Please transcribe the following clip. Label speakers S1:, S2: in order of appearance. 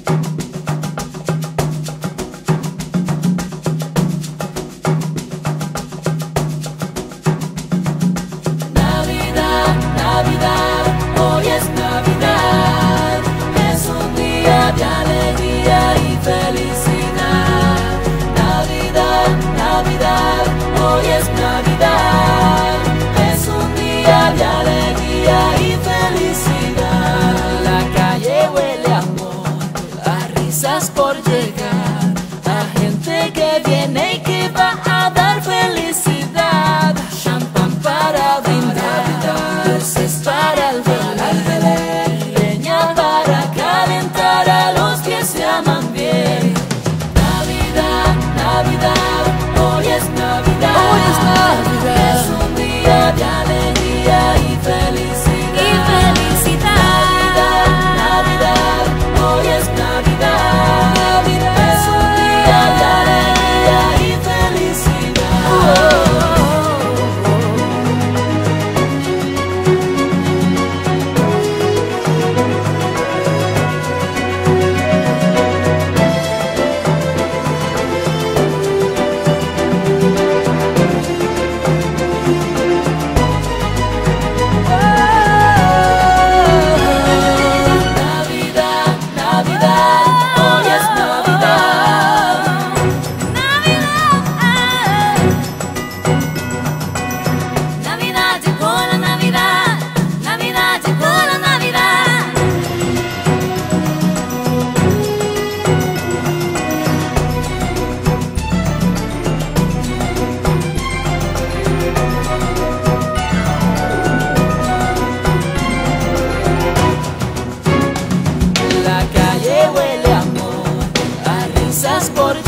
S1: Navidad, Navidad, hoy es Navidad, es un día de alegría y felicidad. Navidad, Navidad, hoy es Navidad, es un día de alegría y felicidad. La calle huele a amor, a risas por llegar, a gente que viene y que va a dar felicidad. Champán para brindar, dulces para el Belén, leña para calentar a los que se aman bien. Navidad, Navidad, hoy es Navidad,
S2: hoy es Navidad,
S1: es un día de alegría y felicidad. Navidad, Navidad, hoy es Navidad, es un día de alegría y felicidad. Por